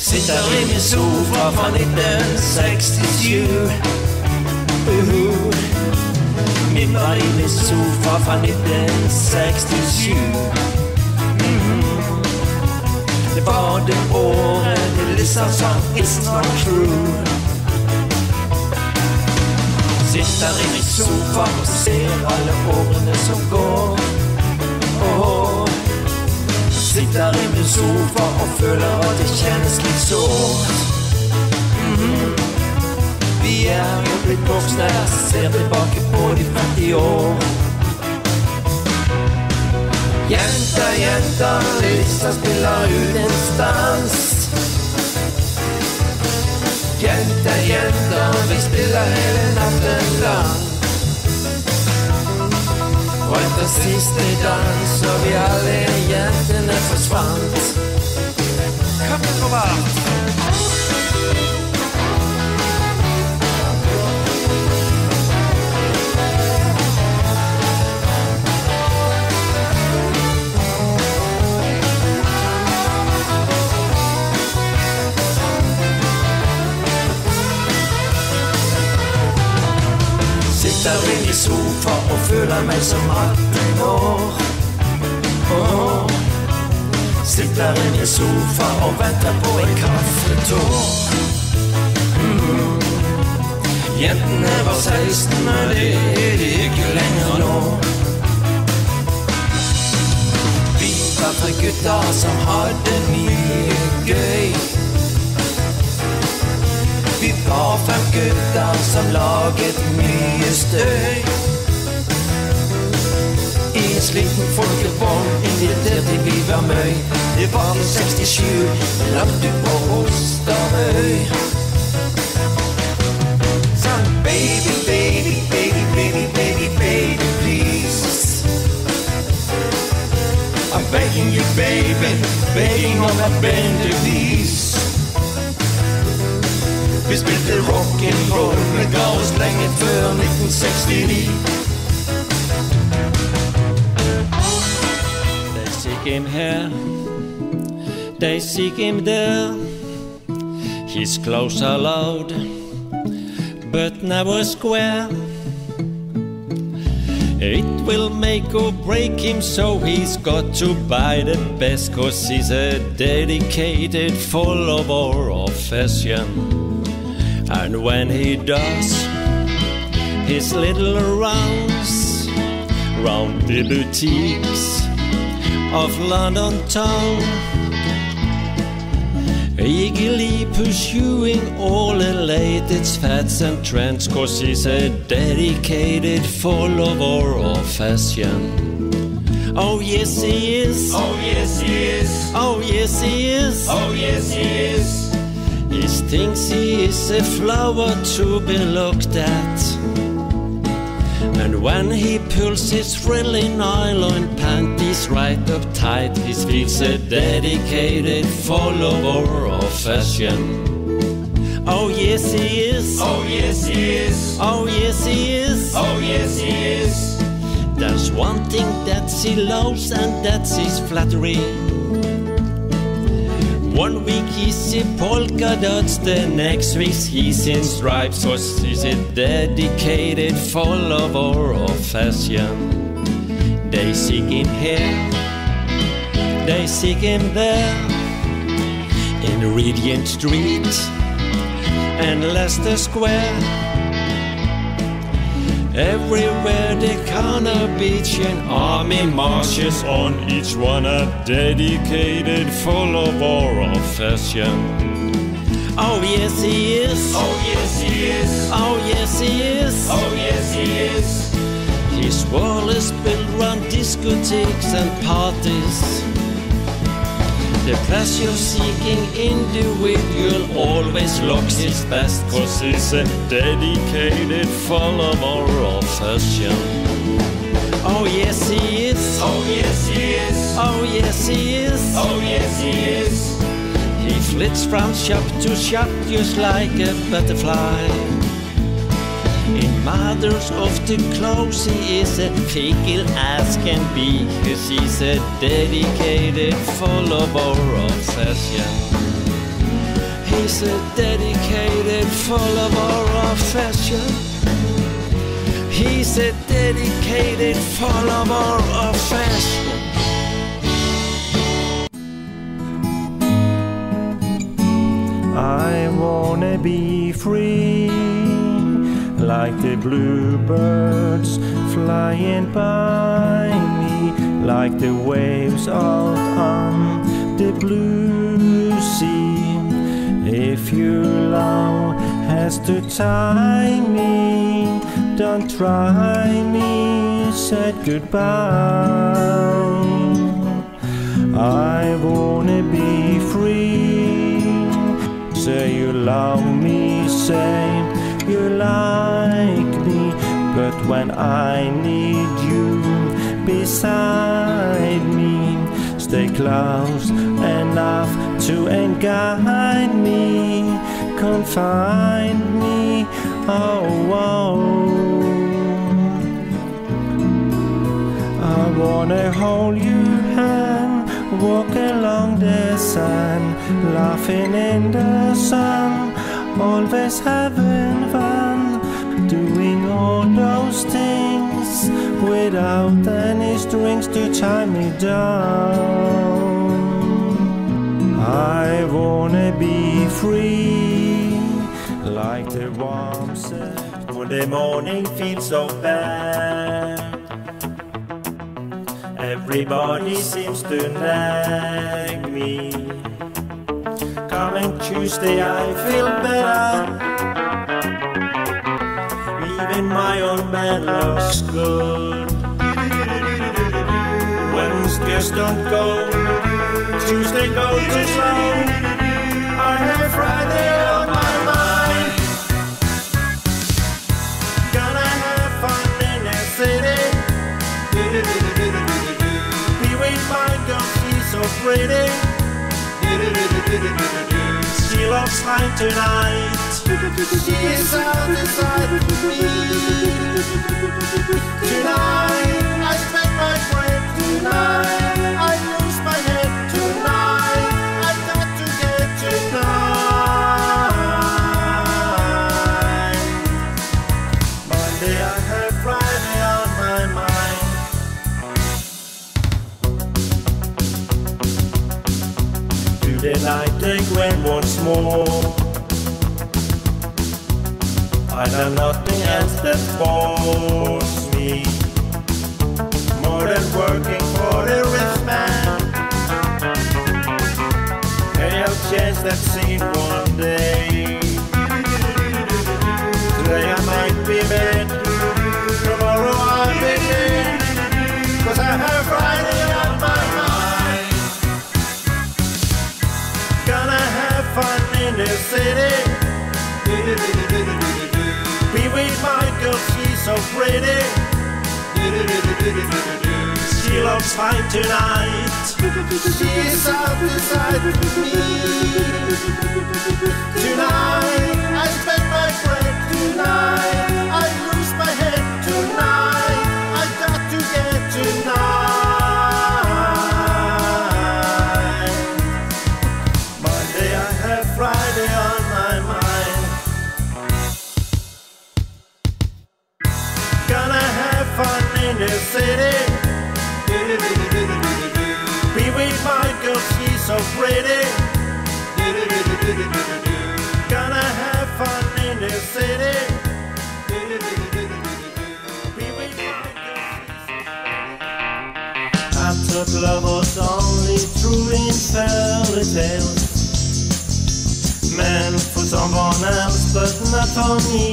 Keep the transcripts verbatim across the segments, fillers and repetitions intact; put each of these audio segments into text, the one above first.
Sitter i min sofa fra nitten sekstisju. uh-huh. Mimrer i min sofa fra nitten sekstisju. mm-hmm. Det var det året det Lizards sang It's Not True. Sitter i min sofa og ser alle årene som går. oh. Sitter i min sofa og føler at det kjennes litt sårt. mm-hmm. Vi er jo blitt voksne, ser tilbake på de femti år. Jenta, jenta, Lizard spiller ut en stans. Jenta, jenta, vi spiller hele natten lang. Og etter siste dans, så vi alle jentene forsvant. Kom på vart! Sitter inn i sofa og føler meg som atten år. oh. Sitter inn i sofa og venter på en kaffetår. mm. Jentene var seksten, men det er de ikke lenger nå. Vi var tre gutter som hadde mye gøy. Vi var fem gutter som laget mye støy. I en sliten folkevogn inviterte vi hver møy. Det var i sekstisju, langt ut på Osterøy. Sang baby, baby, baby, baby, baby, baby, please. I'm begging you, baby, begging on a bendevis. Vi spilte rock'n'roll, men ga oss lenge før nitten sekstini. They seek him here, they seek him there. His clothes are loud, but never square. It will make or break him, so he's got to buy the best, 'cause he's a dedicated follower of fashion. And when he does his little rounds round the boutiques of London town, eagerly pursuing all the latest fads and trends, 'cause he's a dedicated follower of fashion. Oh yes he is, oh yes he is, oh yes he is, oh yes he is. He thinks he is a flower to be looked at. And when he pulls his frilly nylon panties right up tight, he feels a dedicated follower of fashion. Oh yes he is, oh yes he is, oh yes he is, oh yes he is. There's one thing that he loves, and that's his flattery. One week he's in polka dots, the next week he's in stripes, 'cause he's a dedicated follower of fashion. They seek him here, they seek him there, in Regent Street and Leicester Square. Everywhere the corner beach and army marches on, each one a dedicated follower of fashion. Oh yes he is, oh yes he is, oh yes he is, oh yes he is. His world is built around discotheques and parties. The pleasure-seeking individual always looks his best, 'cause he's a dedicated follower of fashion. Oh yes he is, oh yes he is, oh yes he is, oh yes he is. He flits from shop to shop just like a butterfly. In matters of the clothes he is a fickle as can be, 'cause he's a dedicated follower of fashion. He's a dedicated follower of fashion. He's a dedicated follower of fashion. I wanna be free, like the bluebirds flying by me, like the waves out on the blue sea. If your love has to tie me, don't try me, said goodbye. I wanna be free. Say you love me, say you like me, but when I need you beside me, stay close enough to guide me, confine me, oh, oh. I wanna hold your hand, walk along the sand, laughing in the sun, always having fun, doing all those things without any strings to tie me down. I wanna be free, like the warm sun when the morning feels so bad. Everybody seems to nag me. Coming Tuesday I feel better. Even my own bed looks good. Wednesdays don't go, Tuesday goes too slow. I have Friday on my mind. Gonna have fun in the city. Be with my girl, she's so pretty. She loves mine tonight. She is out inside me. Tonight I spend my breath. Tonight I lose my head. Tonight I got to get tonight. Monday I have Friday on my mind. Today I take when once more. I have nothing else that bores me more than working for the rich man. Hey, I'll change that scene one day. Today I might be mad, tomorrow I'll be dead, 'cause I have Friday on my mind. Gonna have fun in the city. Be with my girl, she's so pretty. She loves fine tonight. She's out beside me. Tonight I spend my breath. Tonight I lose my head. Tonight I got to get tonight. Monday I have Friday on my mind. Gonna have fun in the city. Be with my girl, she's so pretty. Gonna have fun in the city. Be with my girl, I thought love was only true in fairy tales, meant for someone else but not for me.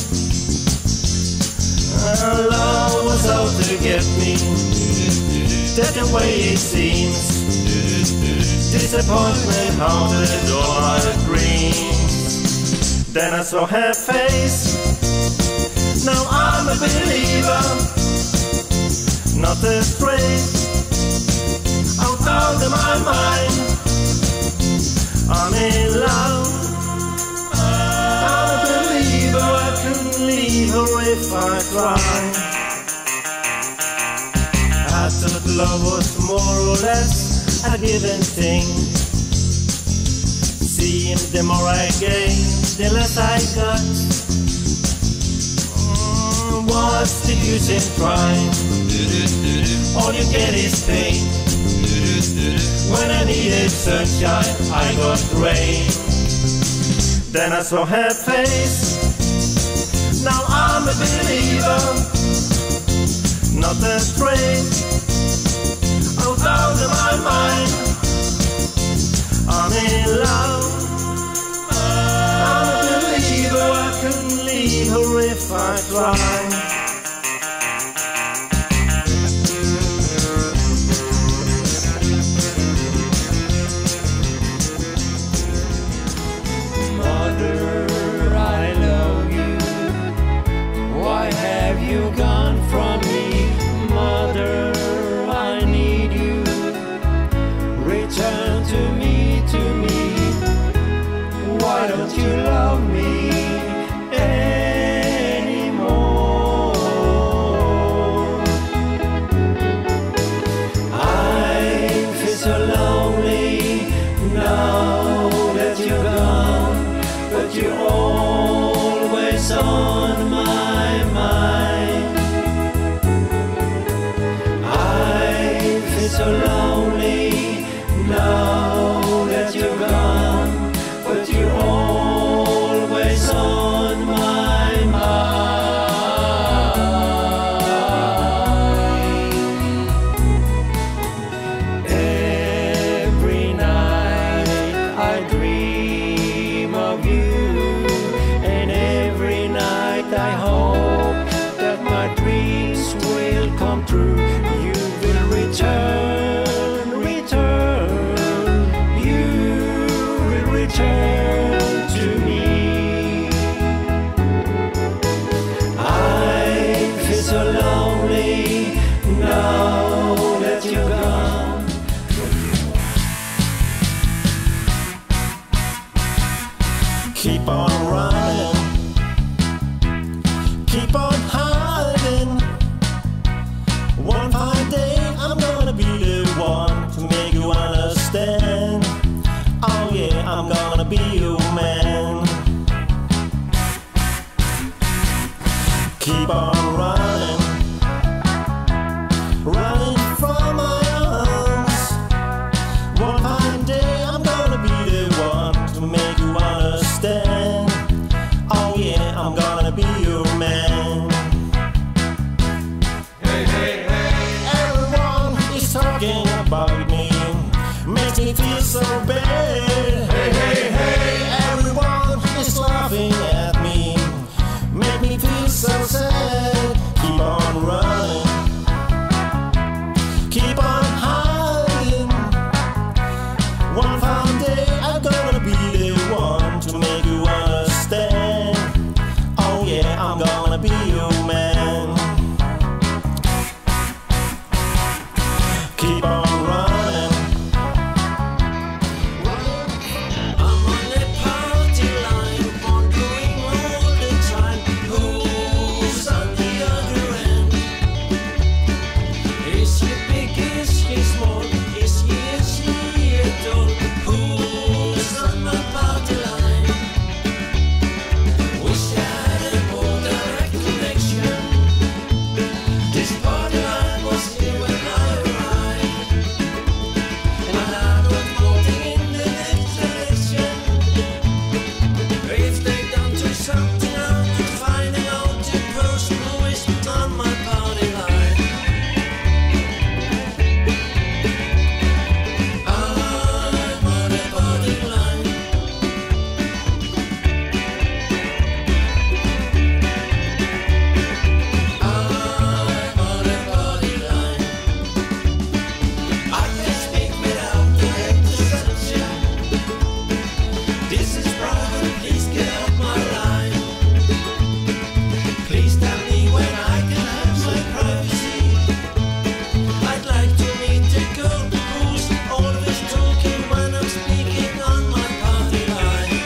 Love was out to get me, that the way it seems. Disappointment haunted all my dreams. Then I saw her face. Now I'm a believer, not a trace out of my mind. I'm in love. I'm a believer. I couldn't leave her if I tried. I thought love was more or less a given thing. see him, the more I gain, the less I got. Mm, what's the use in trying? All you get is pain. When I needed sunshine, I got rain. Then I saw her face. Now I'm a believer, not a trace. Out of my mind, I'm in love. I'm a believer, I couldn't leave her if I tried. On my mind, I feel so lonely now that you're gone, but you're always on my mind. Every night I dream of you. I hope that my dreams will come true. You will return, return. You will return to me. I feel so lonely now that you're gone. Keep on running. Keep on hiding. One fine day I'm gonna be the one to make you understand. Oh yeah, I'm gonna be your man. Keep on running, running from my arms. One fine day I'm gonna be the one to make you understand. Oh yeah, I'm gonna be your man. Hey, hey, hey. Everyone is talking about me, makes me feel so bad. Hey, hey, hey. Everyone is laughing at me, make me feel so sad. Keep on running, keep on hiding. One fine day I'm gonna be the one to make you understand. Oh yeah, I'm gonna be your man. Keep on running, I'm on the party line, wondering all the time who's on the other end. Is he big, is he small, is he, is he at all? Who's on my party line? Wish I had a more direct connection. This party line was here when I arrived, and I'm not voting in the next election. If they don't do something, I'm not finding out the person who isn't on my party line. I'm on the party line. I'm on the party line. I can speak without the exception. This is private, please get off my line. Please tell me when I can have my privacy. I'd like to meet the girl who's always talking when I'm speaking on my party line.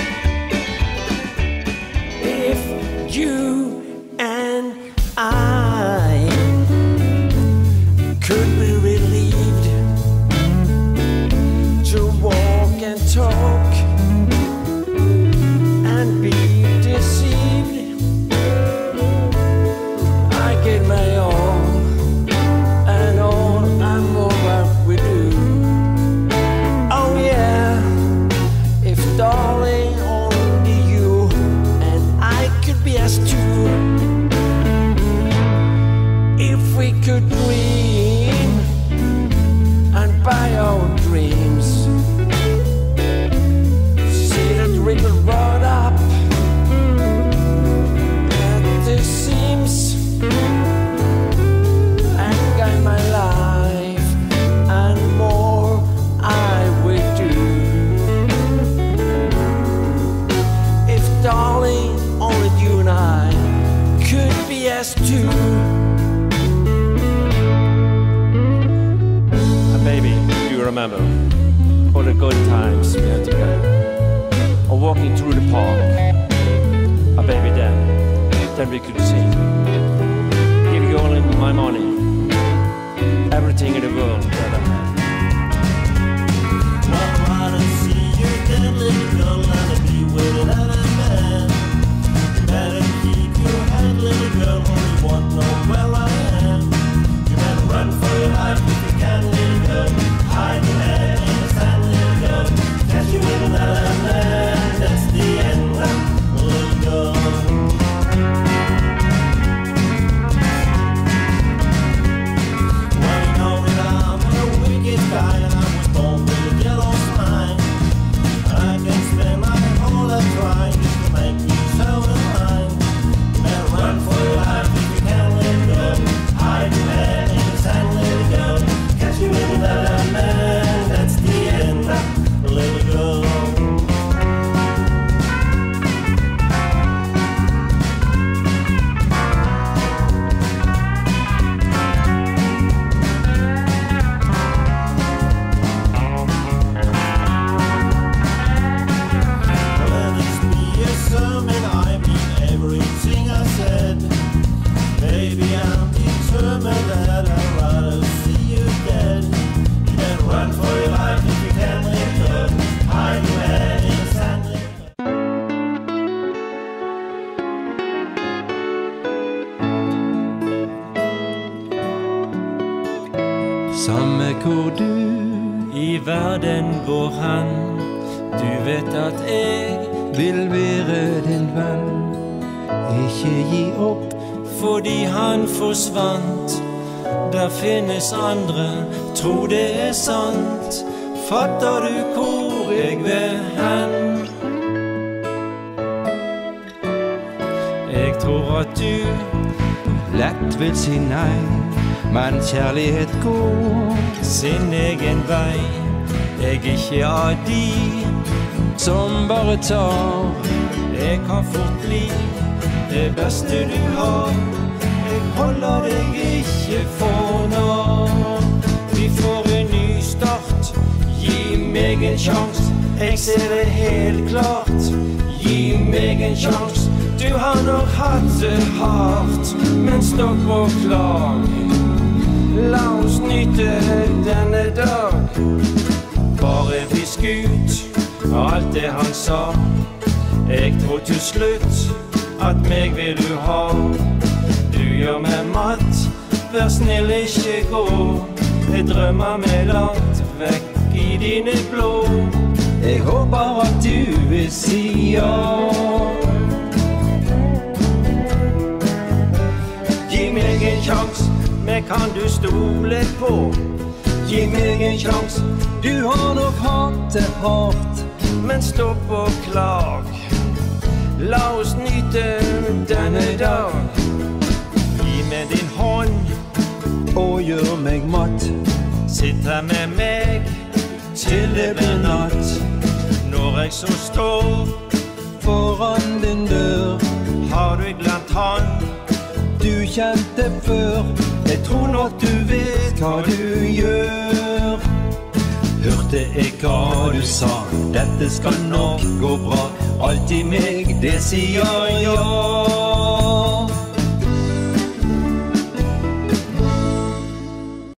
If you and I could be relieved to walk and talk walking through the park, a baby then, then we could sing. Give you all my money, everything in the world that I have. I wanna see you dead little girl, and be with another man. You better keep your head, little girl, or you won't know where I am. You better run for your life if you can, little girl. Hide your head in the sand, little girl. Catch you with another man, that's the end, little girl. Well, you know that I'm a wicked guy, and I was born with a yellow spine. I can spend my whole life trying just to make you so mine. You better run for your life if you can, little girl. Hide your head in the sand, little girl. Catch you with another man, that's the end, little girl. Let this be a sermon, I mean everything I said. Baby, I'm determined that I'd rather see you dead. You better run for your life if you can, little girl. Hide your head in the sand, little girl. Samme hvor du I verden går han, du vet at jeg vil være din venn. Ikke gi opp, fordi han forsvant. Der finnes andre, tro det er sant. Fatter du hvor jeg vil hen? Jeg tror at du lett vil si nei, men kjærlighet går sin egen vei. Jeg er ikke av de som bare tar. Jeg kan fort bli det beste du har. Jeg holder deg ikke for nå. Vi får en ny start, gi meg en sjans. Jeg ser det helt klart, gi meg en sjans. Du har nok hatt det hardt, men stopp og klag. La oss nyte denne dag. Bare visk ut alt det han sa. Jeg tror til slutt at meg vil du ha. Du gjør meg matt, vær snill ikke gå. Jeg drømmer meg langt vekk i dine blå. Jeg håper at du vil si ja. Gi meg en sjans, meg kan du stole på. Gi meg en sjans, du har nok hatt det hardt. Men stopp og klag, la oss nyte denne dag. Gi meg din hånd og gjør meg matt. Sitt her med meg til det blir natt. Når jeg så står foran din dør, har du glemt han du kjente før. Jeg tror nok du vet hva du gjør. Hørte jeg hva du sa, dette skal nok gå bra. Alt i meg, det sier ja.